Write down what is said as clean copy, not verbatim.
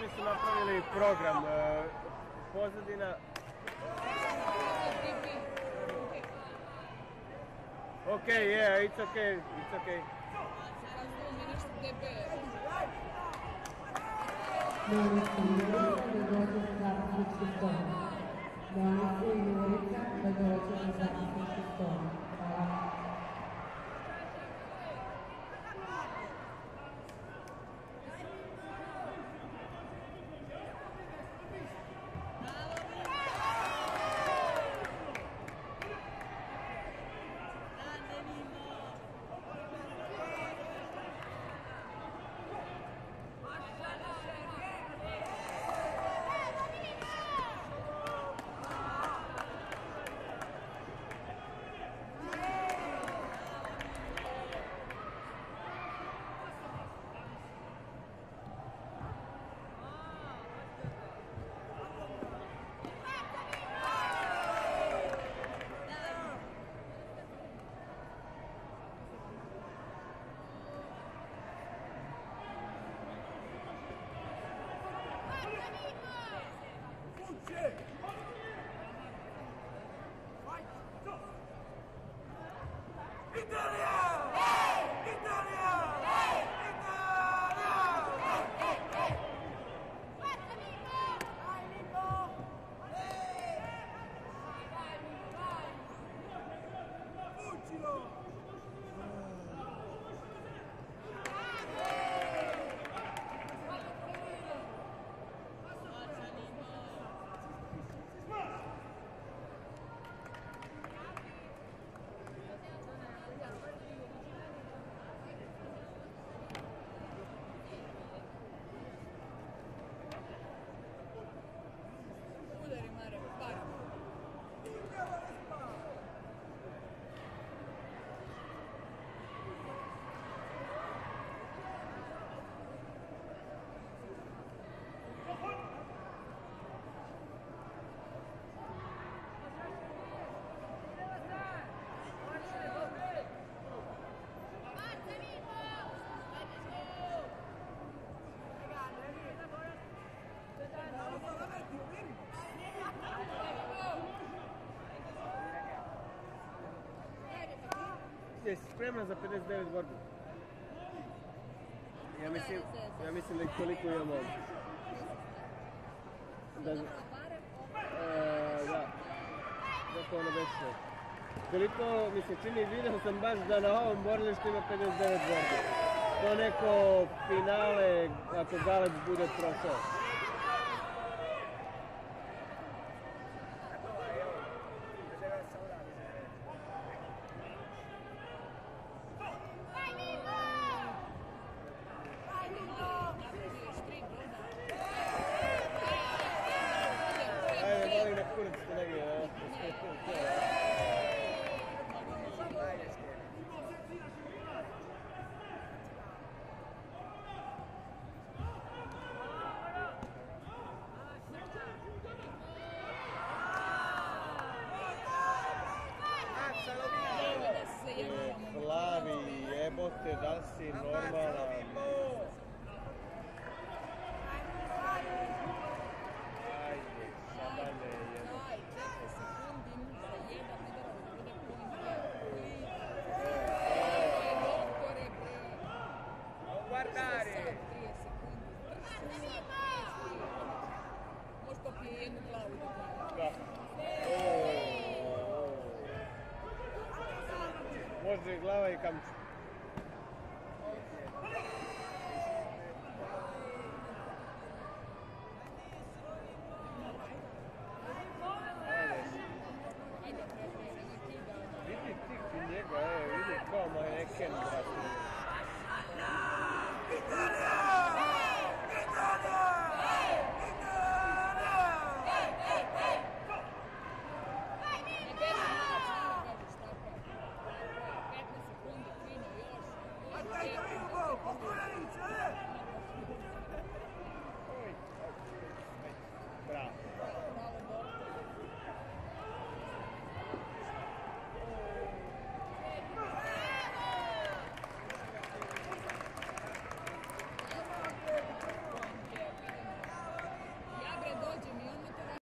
Oni su napravili program, pozadina... Okay, yeah, it's okay, it's okay. Jesi spremna za 59 borbi? Ja mislim da ih toliko imamo ovdje. Da, zato ono veće. Toliko mi se čini, vidio sam baš da na ovom borilištu ima 59 borbi. To neko finale, ako Galeb bude prošao. Flavi, jebote, da si normalan. Ajde, Sabane, jebote. 4 sekundi za jedan udar, bude puni doktore, guardare. 30 sekundi. Možeš popije jednu glavu do kraja. Može i glava i kamču. Vidi ti njega, vidi kao Maneken.